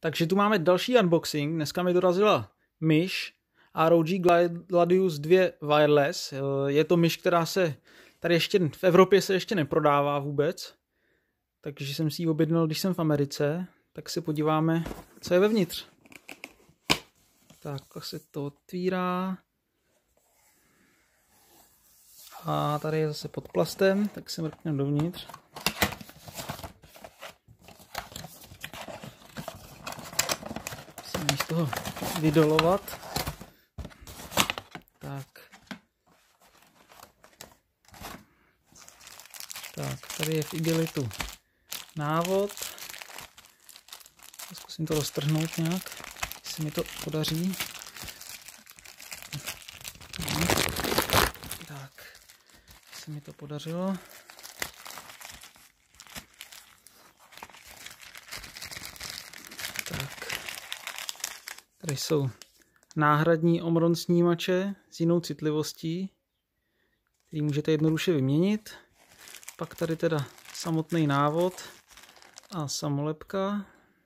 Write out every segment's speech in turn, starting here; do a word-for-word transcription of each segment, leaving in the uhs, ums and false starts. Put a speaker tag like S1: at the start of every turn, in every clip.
S1: Takže tu máme další unboxing. Dneska mi dorazila myš R O G Gladius dva Wireless. Je to myš, která se tady ještě v Evropě se ještě neprodává vůbec. Takže jsem si ji objednal, když jsem v Americe. Tak se podíváme, co je vevnitř. Tak se to otvírá. A tady je zase pod plastem, tak se mrkneme dovnitř. Musím z toho vydolovat. Tak. Tak, tady je v igelitu návod. Zkusím to roztrhnout nějak, jestli mi to podaří. Tak, se mi to podařilo. Tak, tady jsou náhradní Omron snímače s jinou citlivostí, který můžete jednoduše vyměnit. Pak tady teda samotný návod a samolepka.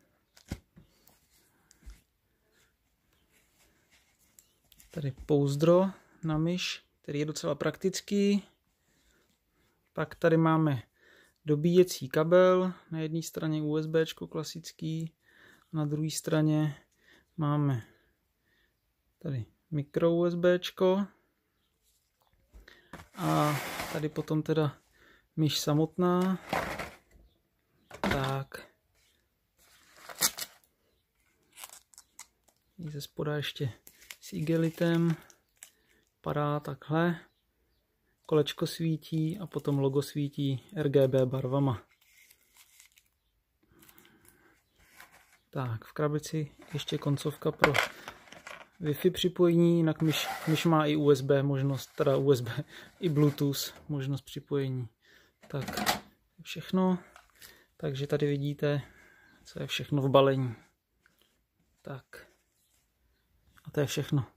S1: Tady pouzdro na myš, který je docela praktický. Pak tady máme dobíjecí kabel, na jedné straně U S B klasický, na druhé straně máme tady mikro U S B. A tady potom teda myš samotná. Tak. I ze spoda ještě s igelitem. Padá takhle. Kolečko svítí a potom logo svítí R G B barvama. Tak, v krabici ještě koncovka pro Wi-Fi připojení, jinak myš, myš má i U S B možnost, teda U S B i Bluetooth možnost připojení. Tak, všechno. Takže tady vidíte, co je všechno v balení. Tak. A to je všechno.